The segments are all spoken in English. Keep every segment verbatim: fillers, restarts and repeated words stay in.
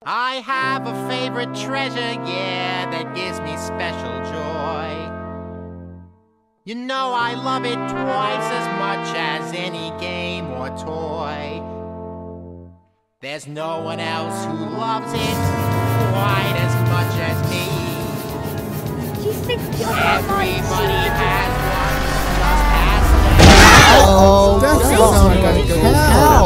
I have a favorite treasure, yeah, that gives me special joy. You know I love it twice as much as any game or toy. There's no one else who loves it quite as much as me. Everybody has one, just ask them. Oh, that sounds like a cow.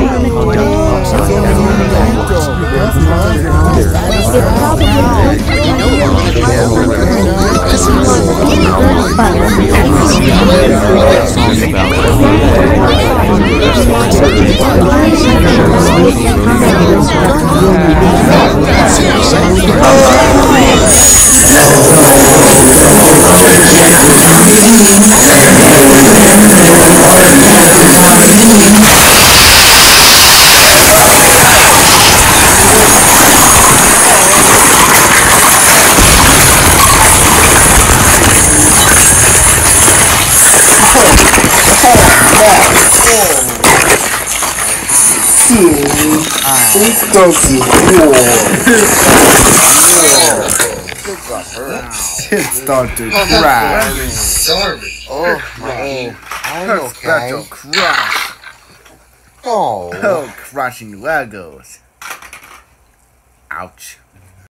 It started to crash. Oh, my. I'm Her okay. special crash. Oh. Oh, crashing Legos. Ouch.